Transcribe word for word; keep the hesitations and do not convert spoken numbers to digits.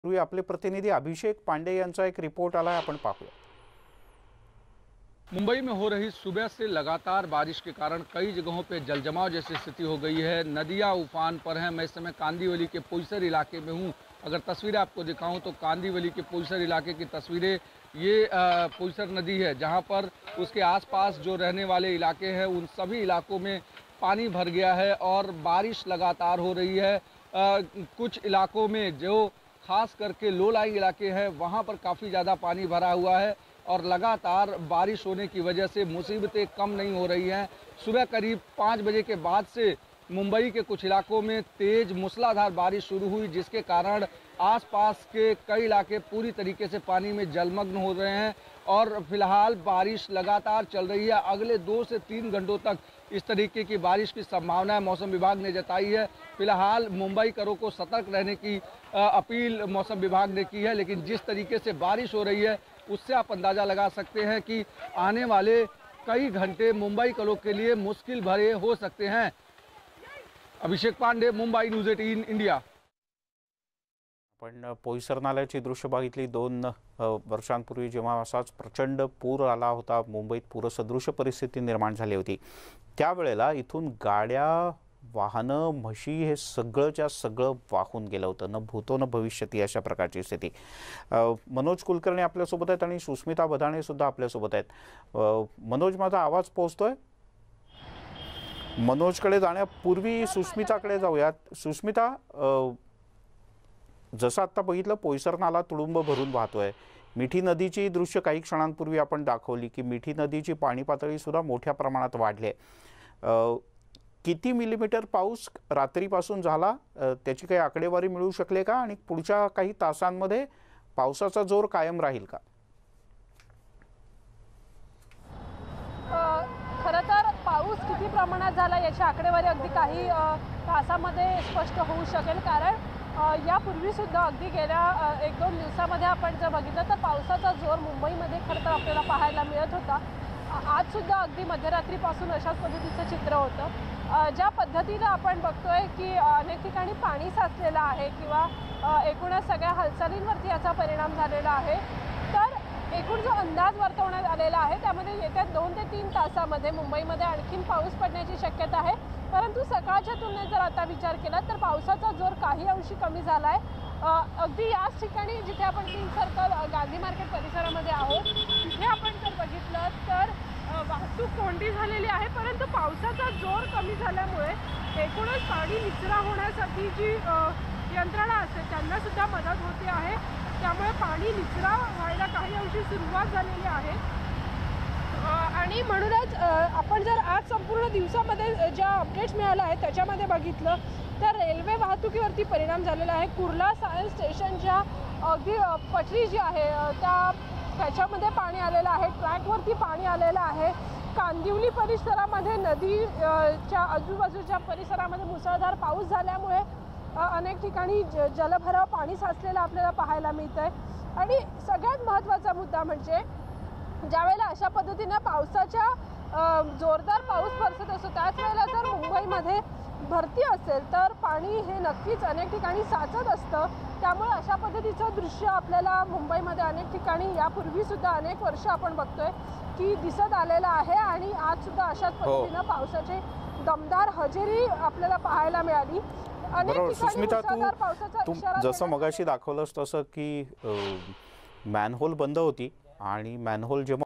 पूर्वी आपले प्रतिनिधी अभिषेक पांडे यांचा एक रिपोर्ट आला है, अपन पाहूया। मुंबई में हो रही सुबह से लगातार बारिश के कारण कई जगहों पे जलजमाव जैसी स्थिति हो गई है। नदियां उफान पर हैं। मैं इस समय कांदीवली के पोईसर इलाके में हूं। अगर तस्वीरें आपको दिखाऊं तो कांदीवली के पोईसर इलाके की तस्वीरें, ये पोईसर नदी है जहां पर उसके आसपास जो रहने वाले इलाके हैं उन सभी इलाकों में पानी भर गया है और बारिश लगातार हो रही है। आ, कुछ इलाकों में जो खास करके लो लाइंग इलाके हैं वहां पर काफ़ी ज़्यादा पानी भरा हुआ है और लगातार बारिश होने की वजह से मुसीबतें कम नहीं हो रही हैं। सुबह करीब पाँच बजे के बाद से मुंबई के कुछ इलाकों में तेज़ मूसलाधार बारिश शुरू हुई, जिसके कारण आसपास के कई इलाके पूरी तरीके से पानी में जलमग्न हो रहे हैं और फिलहाल बारिश लगातार चल रही है। अगले दो से तीन घंटों तक इस तरीके की बारिश की संभावना है मौसम विभाग ने जताई है। फिलहाल मुंबई करों को सतर्क रहने की अपील मौसम विभाग ने की है, लेकिन जिस तरीके से बारिश हो रही है उससे आप अंदाज़ा लगा सकते हैं कि आने वाले कई घंटे मुंबई करों के लिए मुश्किल भरे हो सकते हैं। Abhishek Pandey, Mumbai News eighteen India. आपण पोईसर नाल्याची दृश्य बघितली। दोन वर्षांपूर्वी जेव्हा असाच प्रचंड पूर आला होता, मुंबईत पूरसदृश परिस्थिती निर्माण झाली होती, त्यावेळेला इथून गाड्या, वाहनं, म्हशी हे सगळंच्या सगळं वाहून गेलं होतं। न भूतो न भविष्यती अशा प्रकारची स्थिती। मनोज कुलकर्णी आपल्यासोबत आहेत आणि सुस्मिता बधाणे सुद्धा आपल्यासोबत आहेत। मनोज, माझा आवाज पोहोचतोय? मनोजकडे जाण्यापूर्वी सुस्मिताकडे जाऊयात। सुस्मिता, जसं आता बघितलं पोईसर नाला तुडुंब भरून वाहतोय। मिठी नदीची दृश्य काही क्षणांपूर्वी आपण दाखवली की मिठी नदीची पाणी पातळी सुद्धा मोठ्या प्रमाणात वाढली आहे। किती मिलीमीटर पाऊस रात्रीपासून झाला, त्याची काही आकडेवारी मिळू शकले का आणि पुढच्या काही तासांमध्ये पावसाचा जोर कायम राहील का? खरं तर पाऊस किती प्रमाणात झाला याची आकडेवारी अगदी काही तासामध्ये स्पष्ट होऊ शकेल, कारण यापूर्वी सुद्धा अगदी गेल्या एक दोन दिवसामध्ये आपण जर बघितलं तर पावसाचा जोर मुंबईमध्ये खरं तर आपल्याला पाहायला मिळत होता। आज सुद्धा अगदी मध्यरात्रीपासून अशाच पद्धतीचं चित्र होतं। ज्या पद्धतीने आपण बघतोय की अनेक ठिकाणी पाणी साचलेलं आहे किंवा एकूणच सगळ्या हालचालींवरती याचा परिणाम झालेला आहे, तर एकूण जो अंदाज वर्तवण्यात आलेला आहे त्यामध्ये येत्या दोन ते तीन तासामध्ये मुंबईमध्ये आणखीन पाऊस पडण्याची शक्यता आहे। परंतु सकाळच्या तुलनेत जर आता विचार केला तर पावसाचा जोर काही अंशी कमी झाला आहे। अगदी याच ठिकाणी जिथे आपण किंग सर्कल गांधी मार्केट परिसरामध्ये आहोत तिथे आपण जर बघितलं तर वाहतूक कोंडी झालेली आहे, परंतु पावसाचा जोर कमी झाल्यामुळे एकूणच पाणी निचरा होण्यासाठी जी यंत्रणा असते त्यांना सुद्धा मदत होते आहे। त्यामुळे पाणी निचरा व्हायला काही अंशी सुरुवात झालेली आहे आणि म्हणूनच आपण जर आज संपूर्ण दिवसामध्ये ज्या अपडेट्स मिळाल्या आहेत त्याच्यामध्ये बघितलं तर रेल्वे वाहतुकीवरती परिणाम झालेला आहे। कुर्ला सायन्स स्टेशनच्या अगदी पटरी जी आहे त्या त्याच्यामध्ये पाणी आलेलं आहे, ट्रॅकवरती पाणी आलेलं आहे। कांदिवली परिसरामध्ये नदीच्या आजूबाजूच्या परिसरामध्ये मुसळधार पाऊस झाल्यामुळे अनेक ठिकाणी जलभराव पाणी साचलेलं आपल्याला पाहायला मिळतंय। आणि सगळ्यात महत्त्वाचा मुद्दा म्हणजे ज्यावेळेला अशा पद्धतीने पावसाच्या जोरदार पाऊस बरसत असतो त्याच वेळेला जर मुंबईमध्ये भरती असेल तर पाणी हे नक्कीच अनेक ठिकाणी साचत असतं। त्यामुळे अशा पद्धतीचं दृश्य आपल्याला मुंबईमध्ये अनेक ठिकाणी यापूर्वी सुद्धा अनेक वर्ष आपण बघतोय की दिसत आलेलं आहे आणि आज सुद्धा अशाच पद्धतीने पावसाची दमदार हजेरी आपल्याला पाहायला मिळाली। बरोबर सुस्मिता, तू जसं मगाशी दाखवलंस तसं की मॅनहोल बंद होती आणि मॅनहोल जेव्हा